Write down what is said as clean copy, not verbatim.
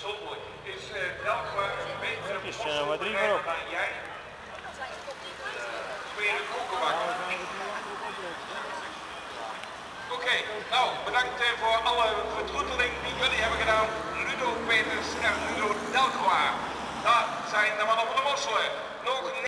Bijzonderlijk. Is Delqua een betere maar dan jij? Smeren koekenbakker. Oké, nou bedankt voor alle vertroeteling die jullie hebben gedaan. Ludo Peters en Ludo Delqua. Dat zijn de mannen van de Mosselen. Nog